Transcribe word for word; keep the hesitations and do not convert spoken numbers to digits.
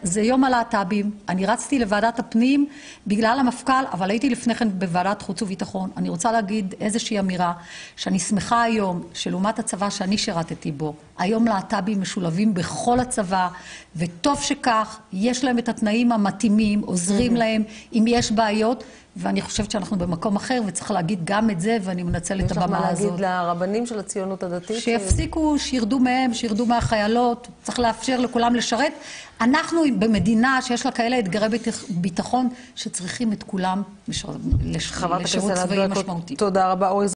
זה יום הלהט"בים. אני רצתי לוועדת הפנים בגלל המפכ"ל, אבל הייתי לפני כן בוועדת חוץ וביטחון. אני רוצה להגיד איזושהי אמירה, שאני שמחה היום, שלעומת הצבא שאני שירתתי בו, היום להט"בים משולבים בכל הצבא, וטוב שכך, יש להם את התנאים המתאימים, עוזרים להם, אם יש בעיות, ואני חושבת שאנחנו במקום אחר, וצריך להגיד גם את זה, ואני מנצל את הבמה הזאת. יש לך מה להגיד לרבנים של הציונות הדתית? שיפסיקו, שירדו מהם, שירדו מהחיילות, צריך לאפשר לכולם לשרת. אנחנו במדינה שיש לה כאלה אתגרי ביטחון, שצריכים את כולם לשירות צבאי משמעותי. תודה רבה.